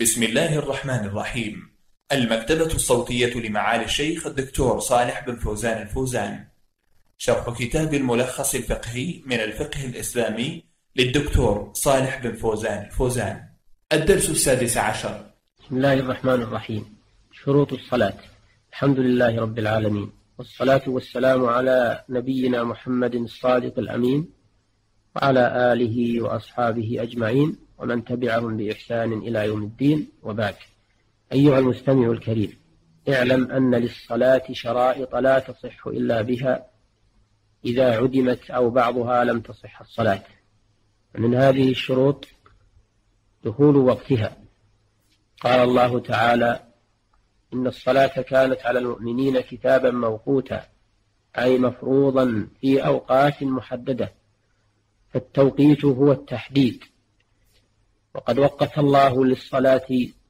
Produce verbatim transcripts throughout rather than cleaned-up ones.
بسم الله الرحمن الرحيم. المكتبة الصوتية لمعالي الشيخ الدكتور صالح بن فوزان الفوزان. شرح كتاب الملخص الفقهي من الفقه الإسلامي للدكتور صالح بن فوزان الفوزان. الدرس السادس عشر. بسم الله الرحمن الرحيم. شروط الصلاة. الحمد لله رب العالمين، والصلاة والسلام على نبينا محمد الصادق الأمين وعلى آله وأصحابه أجمعين ومن تبعهم بإحسان إلى يوم الدين، وبعد. أيها المستمع الكريم، اعلم أن للصلاة شرائط لا تصح إلا بها، إذا عدمت أو بعضها لم تصح الصلاة. من هذه الشروط دخول وقتها. قال الله تعالى: إن الصلاة كانت على المؤمنين كتابا موقوتا، أي مفروضا في أوقات محددة، فالتوقيت هو التحديد، وقد وقت الله للصلاة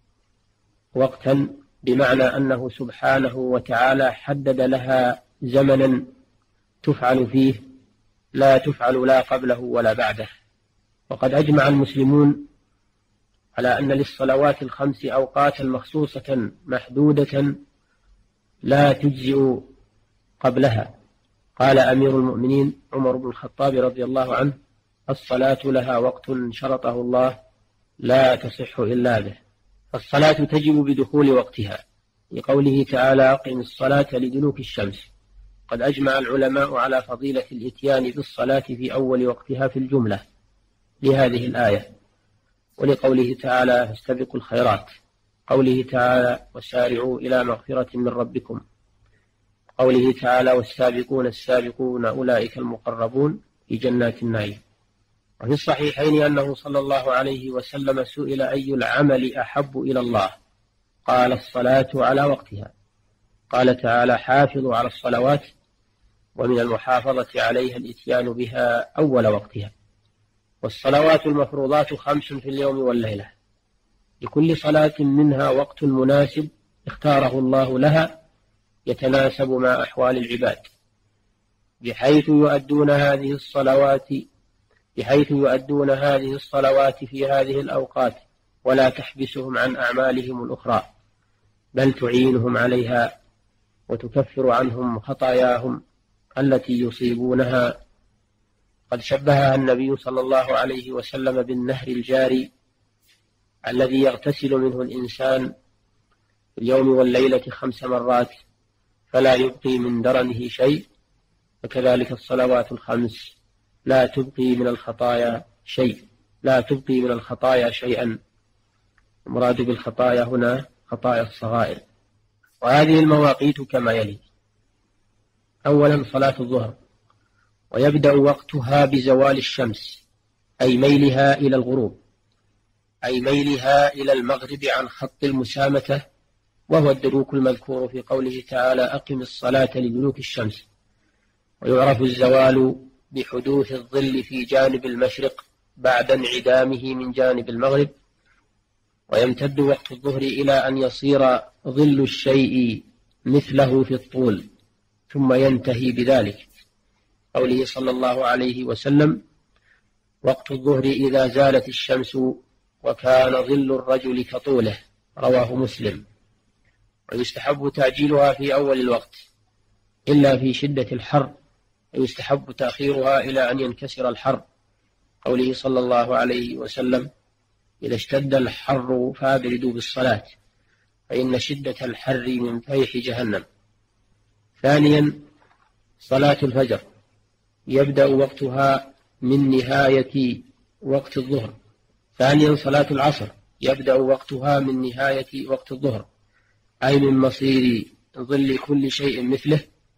وقتا، بمعنى أنه سبحانه وتعالى حدد لها زمنا تفعل فيه، لا تفعل لا قبله ولا بعده. وقد أجمع المسلمون على أن للصلوات الخمس أوقاتا مخصوصة محدودة لا تجزئ قبلها. قال أمير المؤمنين عمر بن الخطاب رضي الله عنه: الصلاة لها وقت شرطه الله لا تصح إلا به. فالصلاة تجب بدخول وقتها، لقوله تعالى: أقم الصلاة لدلوك الشمس. قد أجمع العلماء على فضيلة الإتيان بالصلاة في أول وقتها في الجملة لهذه الآية، ولقوله تعالى: فاستبقوا الخيرات، قوله تعالى: وسارعوا إلى مغفرة من ربكم، قوله تعالى: والسابقون السابقون أولئك المقربون في جنات النعيم. وفي الصحيحين أنه صلى الله عليه وسلم سئل: أي العمل أحب إلى الله؟ قال: الصلاة على وقتها. قال تعالى: حافظوا على الصلوات، ومن المحافظة عليها الإتيان بها أول وقتها. والصلوات المفروضات خمس في اليوم والليلة، لكل صلاة منها وقت مناسب اختاره الله لها يتناسب مع أحوال العباد، بحيث يؤدون هذه الصلوات بحيث يؤدون هذه الصلوات في هذه الأوقات، ولا تحبسهم عن أعمالهم الأخرى، بل تعينهم عليها وتكفر عنهم خطاياهم التي يصيبونها. قد شبهها النبي صلى الله عليه وسلم بالنهر الجاري الذي يغتسل منه الإنسان في اليوم والليلة خمس مرات فلا يبقي من درنه شيء، وكذلك الصلوات الخمس لا تبقي من الخطايا شيء لا تبقي من الخطايا شيئا. المراد بالخطايا هنا خطايا الصغائر. وهذه المواقيت كما يلي: أولا صلاة الظهر، ويبدأ وقتها بزوال الشمس، أي ميلها إلى الغروب، أي ميلها إلى المغرب عن خط المسامة، وهو الدلوك المذكور في قوله تعالى: أقم الصلاة لدلوك الشمس. ويعرف الزوال بحدوث الظل في جانب المشرق بعد انعدامه من جانب المغرب، ويمتد وقت الظهر إلى أن يصير ظل الشيء مثله في الطول، ثم ينتهي بذلك. قوله صلى الله عليه وسلم: وقت الظهر إذا زالت الشمس وكان ظل الرجل كطوله، رواه مسلم. ويستحب تعجيلها في أول الوقت إلا في شدة الحر، ويستحب تأخيرها إلى أن ينكسر الحر، قوله صلى الله عليه وسلم: إذا اشتد الحر فابردوا بالصلاة، فإن شدة الحر من فيح جهنم. ثانيا صلاة الفجر، يبدأ وقتها من نهاية وقت الظهر. ثانيا صلاة العصر، يبدأ وقتها من نهاية وقت الظهر، أي من مصير ظل كل شيء مثله،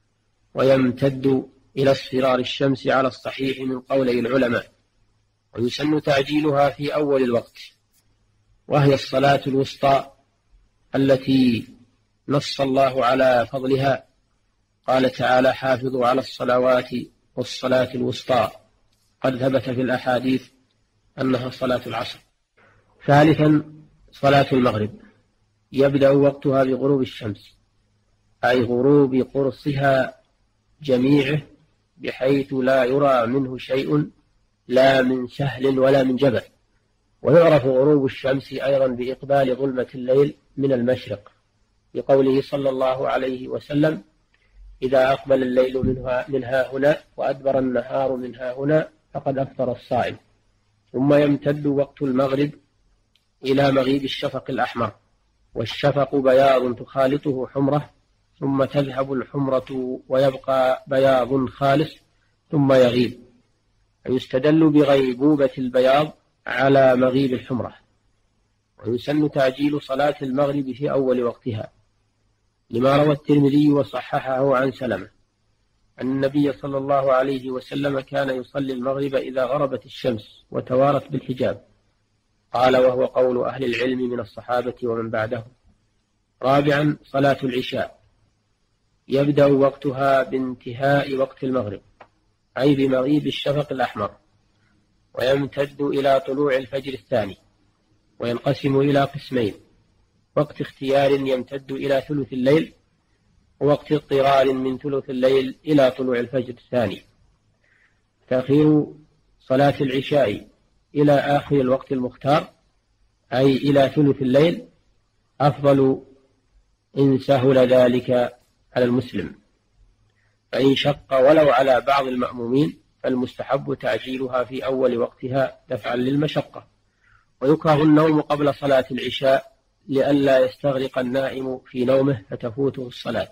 ويمتد إلى اصفرار الشمس على الصحيح من قولي العلماء. ويسن تعجيلها في أول الوقت، وهي الصلاة الوسطى التي نص الله على فضلها. قال تعالى: حافظوا على الصلوات والصلاة الوسطى. قد ثبت في الأحاديث أنها صلاة العصر. ثالثا صلاة المغرب، يبدأ وقتها بغروب الشمس، أي غروب قرصها جميعه، بحيث لا يرى منه شيء، لا من سهل ولا من جبل، ويعرف غروب الشمس أيضا بإقبال ظلمة الليل من المشرق، بقوله صلى الله عليه وسلم: إذا أقبل الليل منها, منها هنا وأدبر النهار منها هنا فقد أفطر الصائم. ثم يمتد وقت المغرب إلى مغيب الشفق الأحمر، والشفق بياض تخالطه حمرة، ثم تذهب الحمرة ويبقى بياض خالص ثم يغيب، فيستدل بغيبوبة البياض على مغيب الحمرة. ويسن تعجيل صلاة المغرب في أول وقتها، لما روى الترمذي وصححه عن سلمة أن النبي صلى الله عليه وسلم كان يصلي المغرب إذا غربت الشمس وتوارت بالحجاب. قال: وهو قول أهل العلم من الصحابة ومن بعدهم. رابعا: صلاة العشاء يبدأ وقتها بانتهاء وقت المغرب، أي بمغيب الشفق الأحمر، ويمتد إلى طلوع الفجر الثاني، وينقسم إلى قسمين: وقت اختيار يمتد إلى ثلث الليل، ووقت اضطرار من ثلث الليل إلى طلوع الفجر الثاني. تأخير صلاة العشاء إلى آخر الوقت المختار، أي إلى ثلث الليل، أفضل إن سهل ذلك على المسلم، فإن شق ولو على بعض المأمومين فالمستحب تعجيلها في أول وقتها دفعا للمشقة. ويكره النوم قبل صلاة العشاء لئلا يستغرق النائم في نومه فتفوته الصلاة.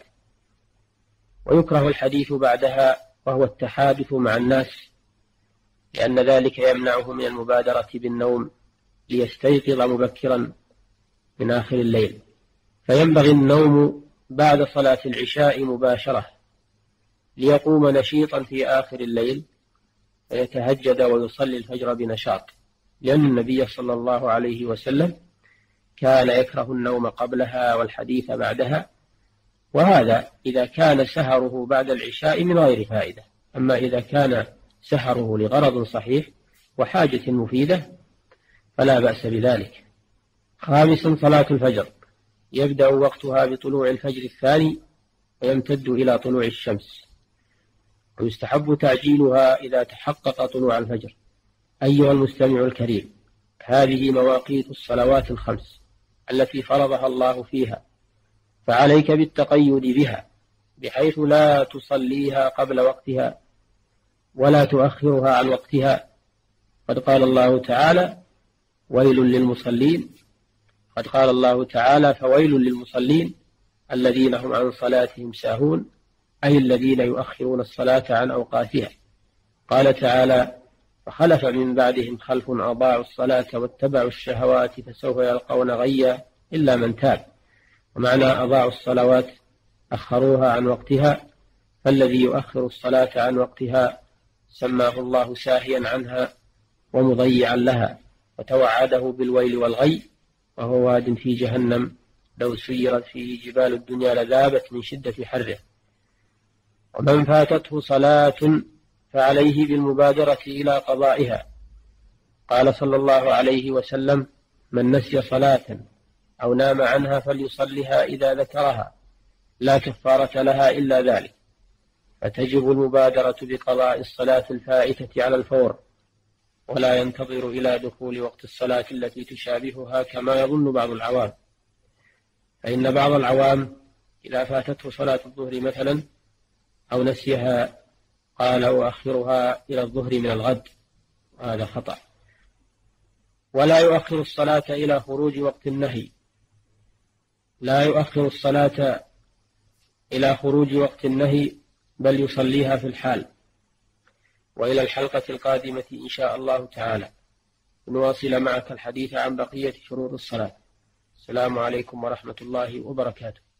ويكره الحديث بعدها وهو التحادث مع الناس، لأن ذلك يمنعه من المبادرة بالنوم ليستيقظ مبكرا من آخر الليل. فينبغي النوم بعد صلاة العشاء مباشرة ليقوم نشيطا في آخر الليل فيتهجد ويصلي الفجر بنشاط، لأن النبي صلى الله عليه وسلم كان يكره النوم قبلها والحديث بعدها، وهذا إذا كان سهره بعد العشاء من غير فائدة. أما إذا كان سهره لغرض صحيح وحاجة مفيدة فلا بأس بذلك. خامسا: صلاة الفجر يبدأ وقتها بطلوع الفجر الثاني ويمتد إلى طلوع الشمس، ويستحب تعجيلها إذا تحقق طلوع الفجر. أيها المستمع الكريم، هذه مواقيت الصلوات الخمس التي فرضها الله فيها، فعليك بالتقيد بها بحيث لا تصليها قبل وقتها ولا تؤخرها عن وقتها. قد قال الله تعالى: ويل للمصلين قد قال الله تعالى: فويل للمصلين الذين هم عن صلاتهم ساهون، أي الذين يؤخرون الصلاة عن أوقاتها. قال تعالى: فخلف من بعدهم خلف أضاعوا الصلاة واتبعوا الشهوات فسوف يلقون غيا إلا من تاب. ومعنى أضاعوا الصلوات أخروها عن وقتها، فالذي يؤخر الصلاة عن وقتها سماه الله ساهيا عنها ومضيعا لها، وتوعده بالويل والغي، وهو واد في جهنم لو سيرت فيه جبال الدنيا لذابت من شدة حره. ومن فاتته صلاة فعليه بالمبادرة إلى قضائها. قال صلى الله عليه وسلم: من نسي صلاة أو نام عنها فليصلها إذا ذكرها، لا كفارة لها إلا ذلك. فتجب المبادرة بقضاء الصلاة الفائتة على الفور، ولا ينتظر إلى دخول وقت الصلاة التي تشابهها كما يظن بعض العوام، فإن بعض العوام إذا فاتته صلاة الظهر مثلا أو نسيها قال: وأخرها إلى الظهر من الغد، وهذا خطأ. ولا يؤخر الصلاة إلى خروج وقت النهي، لا يؤخر الصلاة إلى خروج وقت النهي، بل يصليها في الحال. وإلى الحلقة القادمة إن شاء الله تعالى نواصل معك الحديث عن بقية شروط الصلاة. السلام عليكم ورحمة الله وبركاته.